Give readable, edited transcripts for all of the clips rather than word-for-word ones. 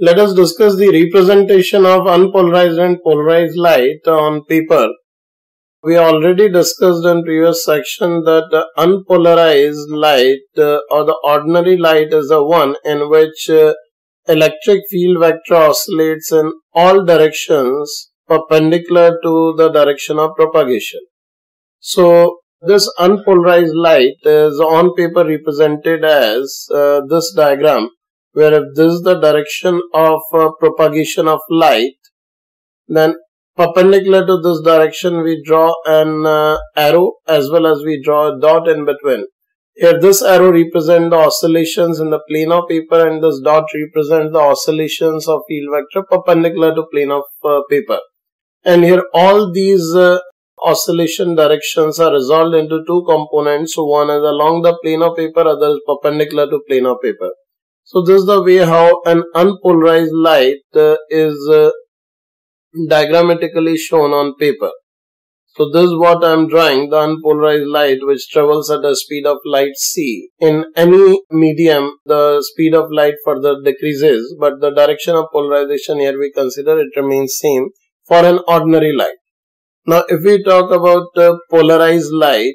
Let us discuss the representation of unpolarized and polarized light on paper. We already discussed in previous section that the unpolarized light or the ordinary light is the one in which electric field vector oscillates in all directions perpendicular to the direction of propagation. So this unpolarized light is on paper represented as this diagram, where if this is the direction of propagation of light, then perpendicular to this direction we draw an arrow as well as we draw a dot in between. Here this arrow represents the oscillations in the plane of paper and this dot represents the oscillations of field vector perpendicular to plane of paper. And here all these oscillation directions are resolved into two components. So one is along the plane of paper, other is perpendicular to plane of paper. So this is the way how an unpolarized light is diagrammatically shown on paper. So this is what I am drawing, the unpolarized light which travels at the speed of light c. In any medium, the speed of light further decreases, but the direction of polarization here we consider it remains same for an ordinary light. Now if we talk about polarized light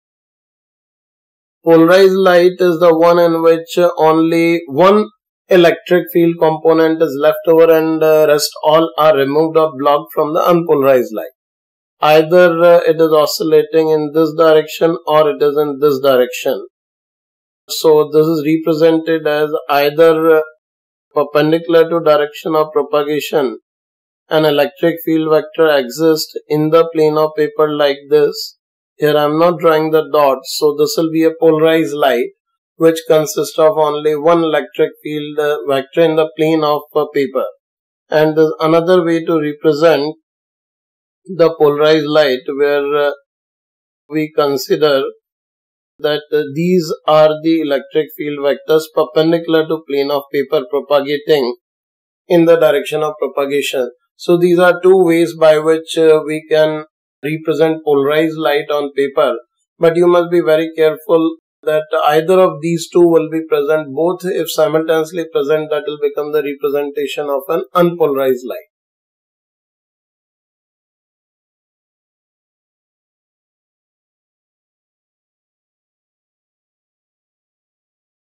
is the one in which only one electric field component is left over and rest all are removed or blocked from the unpolarized light. Either it is oscillating in this direction or it is in this direction. So this is represented as either perpendicular to direction of propagation. An electric field vector exists in the plane of paper like this. Here I am not drawing the dots, so this will be a polarized light which consists of only one electric field vector in the plane of paper. And there's another way to represent the polarized light where we consider that these are the electric field vectors perpendicular to plane of paper propagating in the direction of propagation. So these are two ways by which we can represent polarized light on paper, but you must be very careful that either of these two will be present. Both if simultaneously present, that will become the representation of an unpolarized light.